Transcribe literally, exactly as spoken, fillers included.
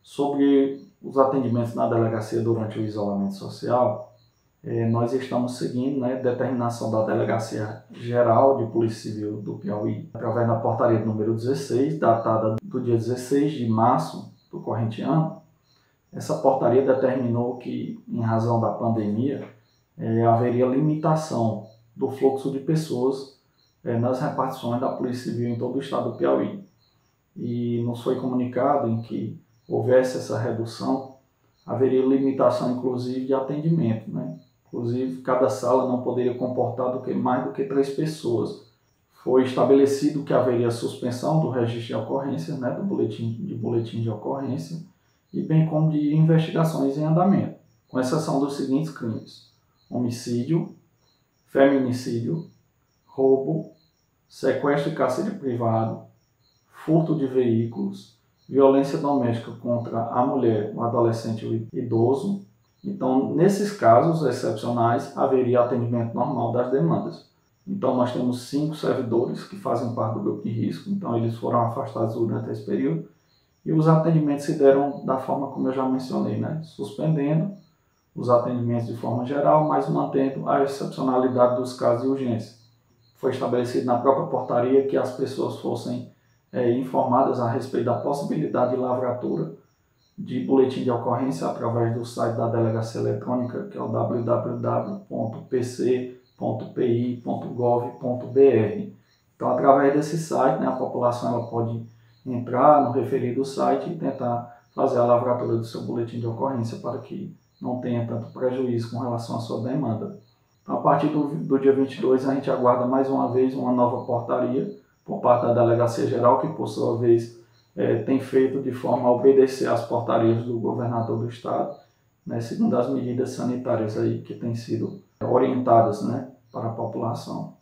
Sobre os atendimentos na delegacia durante o isolamento social, eh, nós estamos seguindo, né, determinação da Delegacia Geral de Polícia Civil do Piauí, através da portaria número dezesseis, datada do dia dezesseis de março do corrente ano. Essa portaria determinou que, em razão da pandemia, eh, haveria limitação do fluxo de pessoas eh, nas repartições da Polícia Civil em todo o estado do Piauí. E nos foi comunicado em que houvesse essa redução, haveria limitação inclusive de atendimento, né? Inclusive, cada sala não poderia comportar do que mais do que três pessoas. Foi estabelecido que haveria suspensão do registro de ocorrências, né, do boletim, de boletim de ocorrência, e bem como de investigações em andamento, com exceção dos seguintes crimes: homicídio, feminicídio, roubo, sequestro e cárcere privado, furto de veículos, violência doméstica contra a mulher, o adolescente e o idoso. Então, nesses casos excepcionais, haveria atendimento normal das demandas. Então, nós temos cinco servidores que fazem parte do grupo de risco, então eles foram afastados durante esse período, e os atendimentos se deram da forma como eu já mencionei, né? Suspendendo os atendimentos de forma geral, mas mantendo a excepcionalidade dos casos de urgência. Foi estabelecido na própria portaria que as pessoas fossem É, informadas a respeito da possibilidade de lavratura de boletim de ocorrência através do site da Delegacia Eletrônica, que é o w w w ponto p c ponto p i ponto gov ponto b r. Então, através desse site, né, a população ela pode entrar no referido site e tentar fazer a lavratura do seu boletim de ocorrência para que não tenha tanto prejuízo com relação à sua demanda. Então, a partir do, do dia vinte e dois, a gente aguarda mais uma vez uma nova portaria por parte da Delegacia Geral, que por sua vez é, tem feito de forma a obedecer às portarias do governador do estado, né, segundo as medidas sanitárias aí que têm sido orientadas, né, para a população.